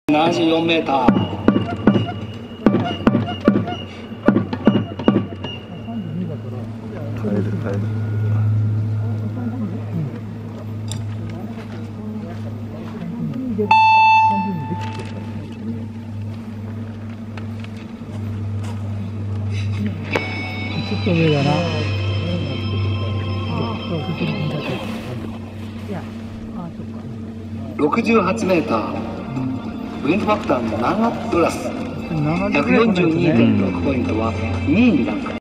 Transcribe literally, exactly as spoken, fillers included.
ななじゅうよんメーター。 耐える耐える。 ちょっと上だな。 ろくじゅうはちメーター。ウィンドファクターななプラス。ひゃくよんじゅうにてんろくポイントはにいにランク。